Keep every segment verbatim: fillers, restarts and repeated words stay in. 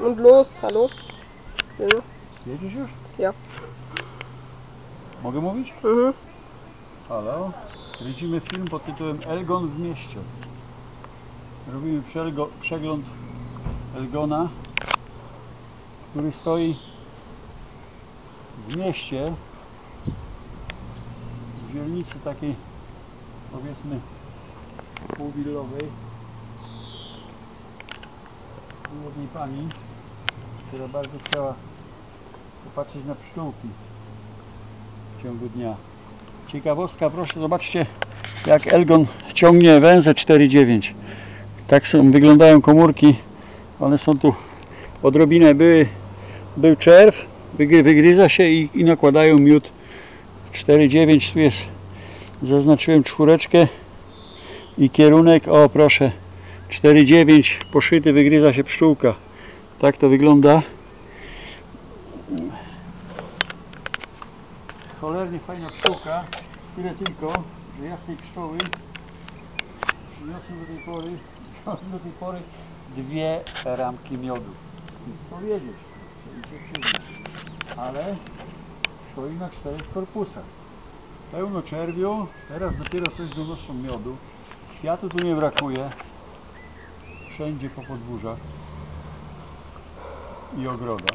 Und los, hallo? Ja. Jedziesz już? Ja. Mogę mówić? Mhm. Halo? Kręcimy film pod tytułem Elgon w mieście. Robimy przelgo, przegląd Elgona, który stoi w mieście, w dzielnicy takiej, powiedzmy, półwillowej, u jednej pani, która bardzo chciała popatrzeć na pszczółki w ciągu dnia. Ciekawostka, proszę, zobaczcie, jak Elgon ciągnie węzę cztery dziewięć. Tak są, wyglądają komórki. One są tu odrobinę, były, był czerw, wygryza się i, i nakładają miód. cztery dziewięć, tu jest, zaznaczyłem czwóreczkę i kierunek, o proszę, cztery dziewięć, poszyty, wygryza się pszczółka. Tak to wygląda. Cholernie fajna pszczółka, tyle tylko, że ja z tej pszczoły przyniosłem do tej pory, do tej pory dwie ramki miodu. Powiedzieć, to mi się przyzna. Ale stoi na czterech korpusach. Pełno czerwiu, teraz dopiero coś donoszą miodu. Kwiatu tu nie brakuje. Wszędzie po podwórzach i ogrodach.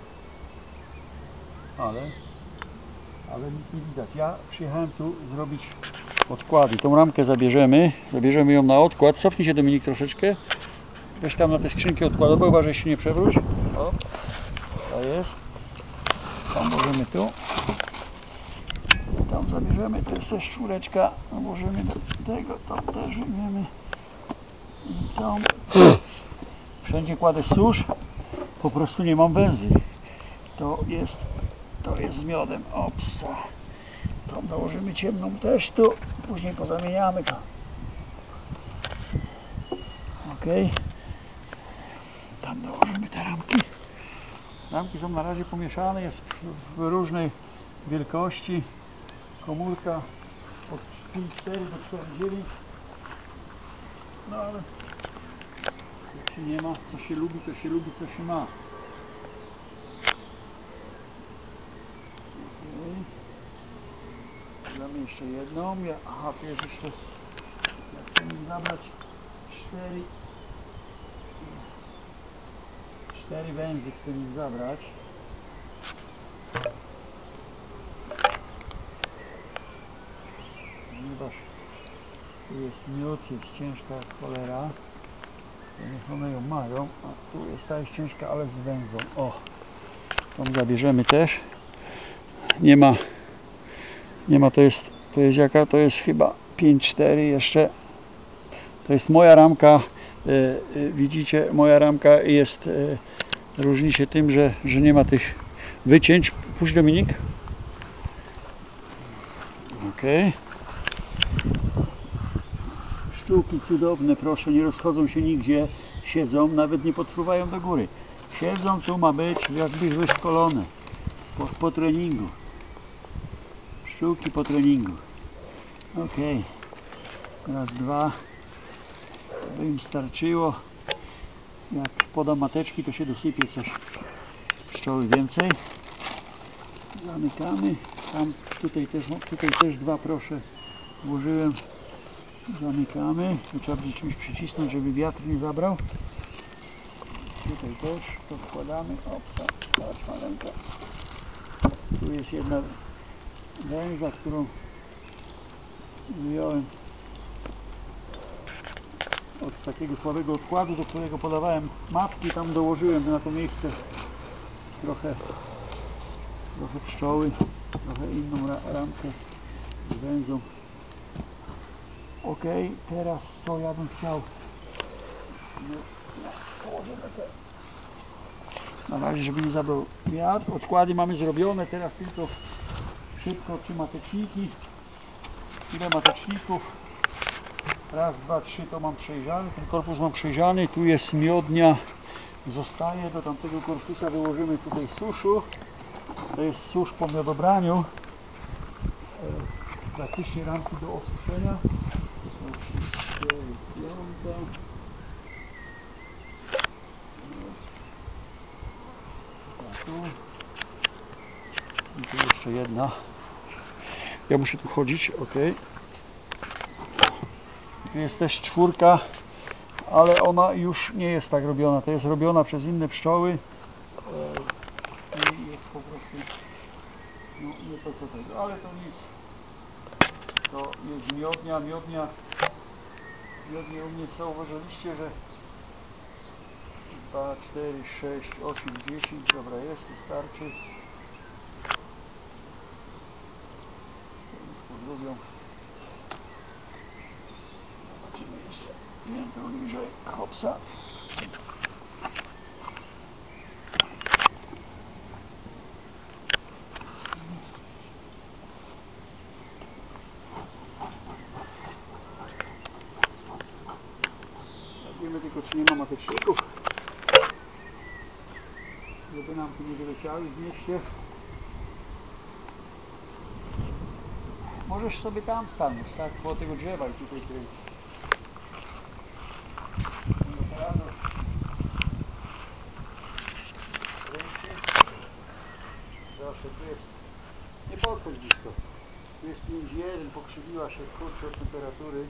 Ale, ale nic nie widać. Ja przyjechałem tu zrobić odkłady. Tą ramkę zabierzemy. Zabierzemy ją na odkład. Cofnij się, Dominik, troszeczkę. Weź tam na te skrzynki odkładowe. Uważaj, się nie przewróć. O, to jest. Tam możemy tu. Tam zabierzemy. To jest też czwóreczka. Możemy do tego. Tam też weźmiemy. I tam. Wszędzie kładę susz. Po prostu nie mam węzy. To jest, to jest z miodem. Opsa. Tam dołożymy ciemną też tu. Później pozamieniamy to. Ok. Tam dołożymy te ramki. Ramki są na razie pomieszane. Jest w różnej wielkości. Komórka od pięć cztery do cztery dziewięć. No ale jak się nie ma, co się lubi, to się lubi, co się ma. Okay. Damy jeszcze jedną. Ja, aha, tu jest jeszcze, ja chcę mi zabrać cztery, cztery węzy chcę mi zabrać. Ponieważ tu jest miód, jest ciężka jak cholera, to niech one ją mają, a tu jest ta jest ciężka, ale z węzą. O, tą zabierzemy też. Nie ma, nie ma, to jest, to jest jaka, to jest chyba pięć cztery jeszcze. To jest moja ramka, e, e, widzicie, moja ramka jest, e, różni się tym, że, że nie ma tych wycięć. Puść, Dominik. Okej. Pszczółki cudowne, proszę, nie rozchodzą się nigdzie, siedzą, nawet nie podpływają do góry. Siedzą, tu ma być, jakby wyszkolone po, po treningu. Pszczółki po treningu. Ok. Raz, dwa. To im starczyło. Jak podam mateczki, to się dosypie coś pszczoły więcej. Zamykamy. Tam, tutaj też, tutaj też dwa, proszę, włożyłem. Zamykamy. Tu trzeba będzie czymś przycisnąć, żeby wiatr nie zabrał. Tutaj też podkładamy. Opsa, patrz, maleńka. Tu jest jedna węza, którą wyjąłem od takiego słabego odkładu, do którego podawałem matki. Tam dołożyłem na to miejsce trochę, trochę pszczoły, trochę inną ra ramkę z węzą. Ok, teraz co ja bym chciał? Położymy te. Na razie, żeby nie zabrał wiatr. Odkłady mamy zrobione, teraz tylko szybko trzy mateczniki. Ile mateczników? Raz, dwa, trzy to mam przejrzany, ten korpus mam przejrzany. Tu jest miodnia, zostaje do tamtego korpusa, wyłożymy tutaj suszu. To jest susz po miodobraniu. Praktycznie ramki do osuszenia. A tu. I tu jeszcze jedna. Ja muszę tu chodzić, ok. Tu jest też czwórka, ale ona już nie jest tak robiona. To jest robiona przez inne pszczoły. I jest po prostu no, nie to co tego, ale to nic. To jest miodnia, miodnia. Miodnie u mnie zauważyliście, że dwa, cztery, sześć, osiem, dziesięć, dobra jest, wystarczy. Zrobią. Zobaczymy jeszcze piętro niżej, hopsa. Wiemy tylko, czy nie ma mateczników, żeby nam tu nie wyleciały w mieście. Możesz sobie tam stanąć, tak? Koło tego drzewa i tutaj kręcić. Proszę, tu jest... Nie podchodź blisko. Tu jest pięć jeden, pokrzywiła się kurczę od temperatury.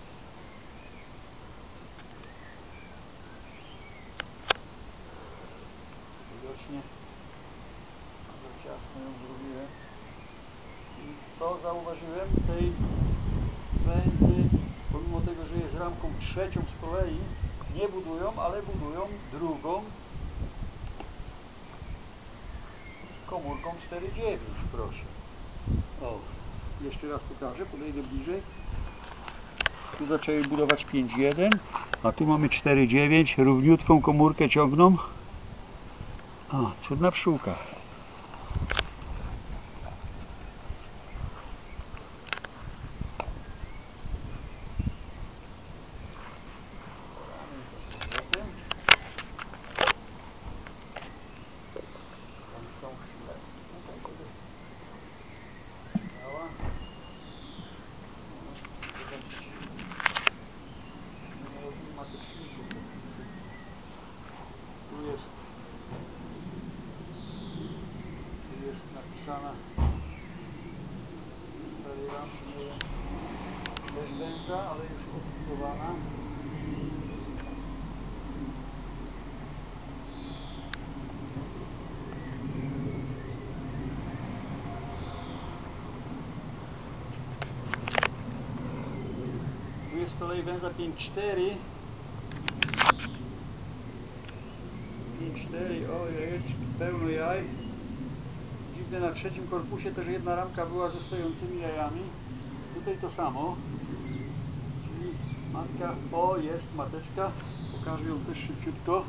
Widocznie za ciasno ją zrobiłem. I co zauważyłem? Tej węzy, pomimo tego, że jest ramką trzecią z kolei, nie budują, ale budują drugą komórką cztery dziewięć, proszę. O, jeszcze raz pokażę, podejdę bliżej. Tu zaczęły budować pięć jeden, a tu mamy cztery dziewięć, równiutką komórkę ciągną. A, cudna pszczółka. Tu jest tu jest napisana w starej ramce, nie wiem, też węza, ale już opublikowana. Tu jest z kolei węza pięć cztery. pięć cztery, o jajeczki, pełno jaj. Dziwne, na trzecim korpusie też jedna ramka była ze stojącymi jajami. Tutaj to samo. Czyli matka, o jest mateczka. Pokażę ją też szybciutko.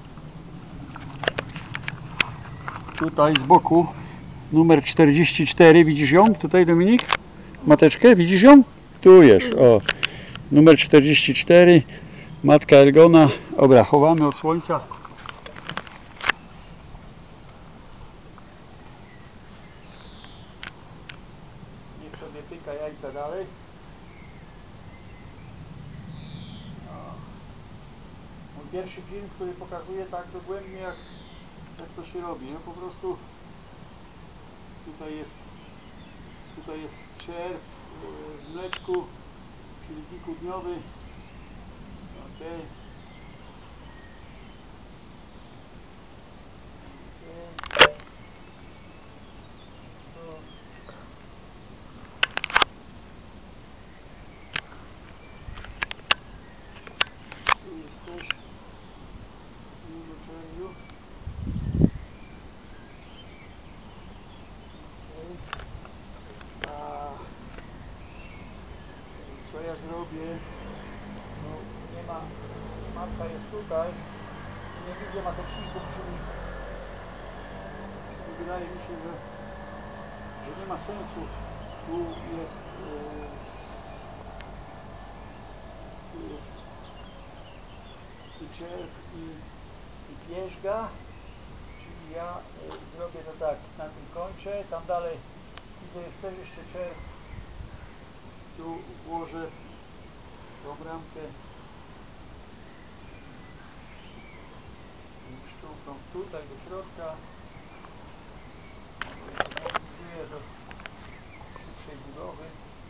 Tutaj z boku numer czterdzieści cztery, widzisz ją? Tutaj Dominik? Mateczkę, widzisz ją? Tu jest, o. Numer czterdzieści cztery, matka Elgona. Dobra, chowamy od słońca. Niech sobie pyka jajca dalej. O. Mój pierwszy film, który pokazuje tak dogłębnie, jak, jak to się robi. No po prostu tutaj jest tutaj jest czerw w mleczku, silniku dniowy. Okay. Tu jesteś w czerwiu. Okay. A co ja zrobię? No, nie ma, matka jest tutaj, nie widzę mateczników, czyli, czyli wydaje mi się, że, że nie ma sensu. Tu jest, yy, tu jest i czerw, i, i pierzga, czyli ja yy, zrobię to tak, na tym kończę, tam dalej widzę, jest też jeszcze czerw, tu włożę tą bramkę pszczółką tutaj do środka. Nawiązuję do szybszej budowy.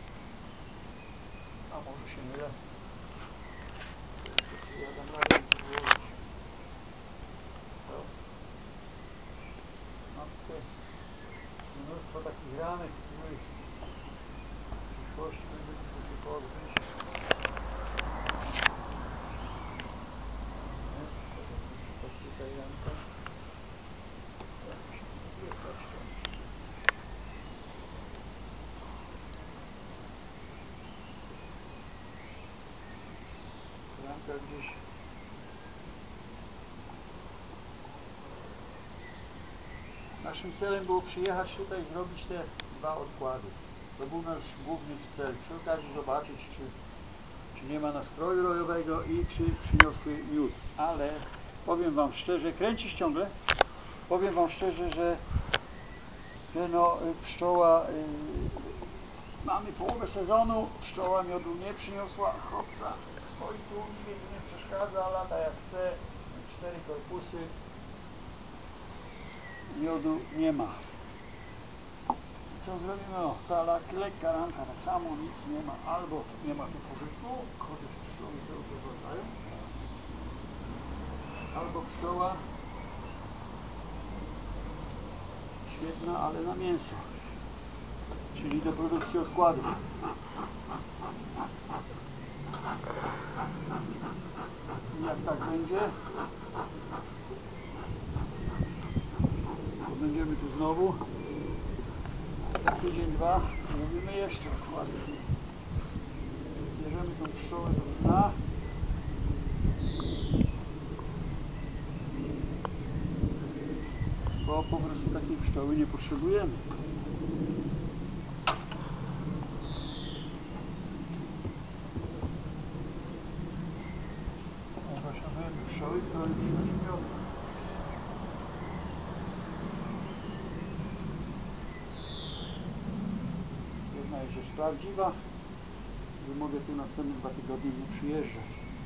A może się mylę. Czy ja dam radę to złożyć? To. Mam tutaj mnóstwo takich ramek, których w przyszłości będę musiał się pozbyć. Jest to tutaj ramka. Jak się buduje, patrzcie. Ramka gdzieś naszym celem było przyjechać tutaj, zrobić te dwa odkłady. To był nasz główny cel. Przy okazji zobaczyć, czy, czy nie ma nastroju rojowego i czy przyniosły miód. Ale powiem Wam szczerze, kręcisz ciągle? Powiem Wam szczerze, że, że no, pszczoła, yy, mamy połowę sezonu, pszczoła miodu nie przyniosła, hopsa, stoi tu, nic nie przeszkadza, lata jak chce, cztery korpusy, miodu nie ma. Co zrobimy? O, ta lekka ramka, tak samo nic nie ma, albo nie ma tu pożytku, chociaż pszczoły cały czas latają, albo pszczoła świetna, ale na mięso, czyli do produkcji odkładów. I jak tak będzie, to będziemy tu znowu za tydzień, dwa robimy jeszcze odkłady. Bierzemy tą pszczołę do sna. Bo po prostu takiej pszczoły nie potrzebujemy. Potrzebujemy pszczoły, która już przynosi miód. Jedna jest rzecz prawdziwa, że mogę tu następne dwa tygodnie nie przyjeżdżać.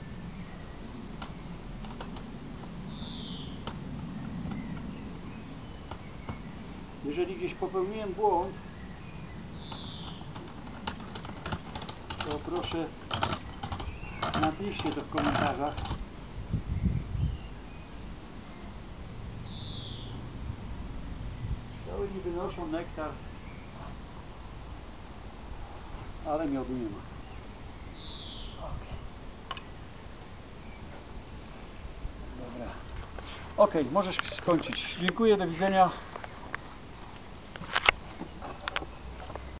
Jeżeli gdzieś popełniłem błąd, to proszę napiszcie to w komentarzach. Pszczoły nie wynoszą nektar, ale miodu nie ma. Dobra. Ok, możesz skończyć. Dziękuję, do widzenia.